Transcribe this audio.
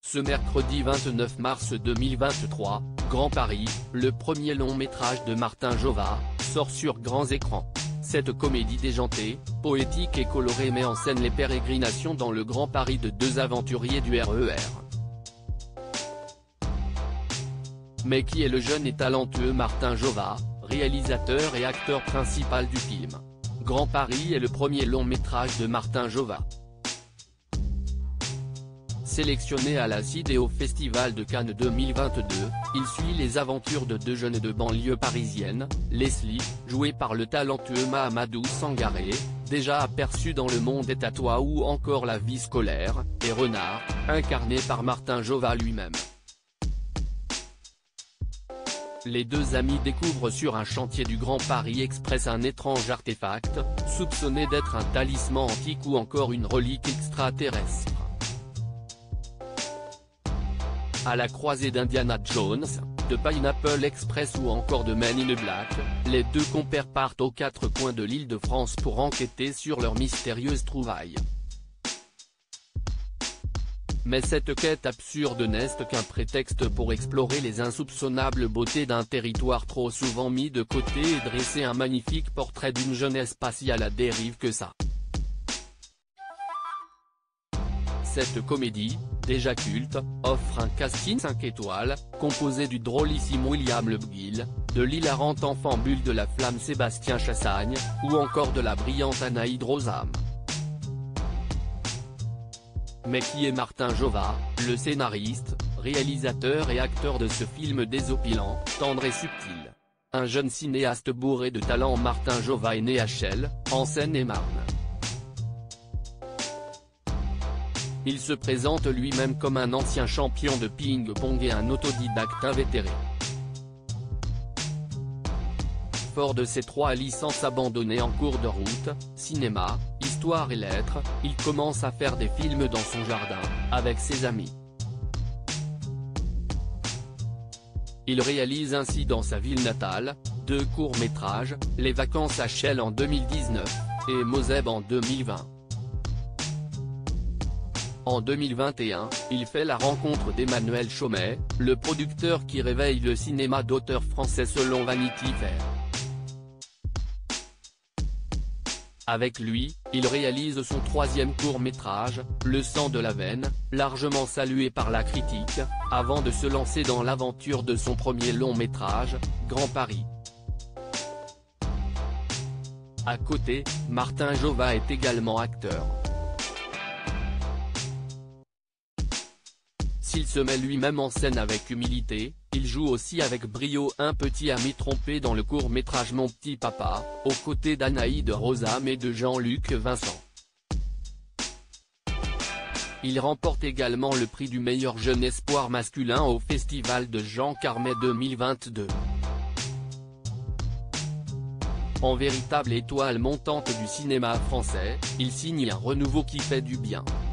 Ce mercredi 29 mars 2023, Grand Paris, le premier long métrage de Martin Jova, sort sur grands écrans. Cette comédie déjantée, poétique et colorée met en scène les pérégrinations dans le Grand Paris de deux aventuriers du RER. Mais qui est le jeune et talentueux Martin Jova, réalisateur et acteur principal du film? Grand Paris est le premier long métrage de Martin Jova. Sélectionné à la CID et au Festival de Cannes 2022, il suit les aventures de deux jeunes de banlieue parisienne, Leslie, jouée par le talentueux Mahamadou Sangaré, déjà aperçu dans Le Monde est à toi ou encore La vie scolaire, et Renard, incarné par Martin Jova lui-même. Les deux amis découvrent sur un chantier du Grand Paris Express un étrange artefact, soupçonné d'être un talisman antique ou encore une relique extraterrestre. À la croisée d'Indiana Jones, de Pineapple Express ou encore de Men in Black, les deux compères partent aux quatre coins de l'Île-de-France pour enquêter sur leurs mystérieuses trouvailles. Mais cette quête absurde n'est qu'un prétexte pour explorer les insoupçonnables beautés d'un territoire trop souvent mis de côté et dresser un magnifique portrait d'une jeunesse pas si à la dérive que ça. Cette comédie, déjà culte, offre un casting 5 étoiles, composé du drôlissime William Lebguil, de l'hilarante enfant bulle de la flamme Sébastien Chassagne, ou encore de la brillante Anaïd Rosam. Mais qui est Martin Jova, le scénariste, réalisateur et acteur de ce film désopilant, tendre et subtil? Un jeune cinéaste bourré de talent, Martin Jova est né à Chelles, en Seine-et-Marne. Il se présente lui-même comme un ancien champion de ping-pong et un autodidacte invétéré. Fort de ses 3 licences abandonnées en cours de route, cinéma, histoire et lettres, il commence à faire des films dans son jardin, avec ses amis. Il réalise ainsi dans sa ville natale, 2 courts-métrages, Les vacances à Chelles en 2019, et Moseb en 2020. En 2021, il fait la rencontre d'Emmanuel Chomet, le producteur qui réveille le cinéma d'auteur français selon Vanity Fair. Avec lui, il réalise son 3e court-métrage, Le sang de la veine, largement salué par la critique, avant de se lancer dans l'aventure de son premier long-métrage, Grand Paris. À côté, Martin Jova est également acteur. S'il se met lui-même en scène avec humilité, il joue aussi avec brio un petit ami trompé dans le court-métrage Mon petit papa, aux côtés d'Anaïd Rosam et de Jean-Luc Vincent. Il remporte également le prix du meilleur jeune espoir masculin au Festival de Jean Carmet 2022. En véritable étoile montante du cinéma français, il signe un renouveau qui fait du bien.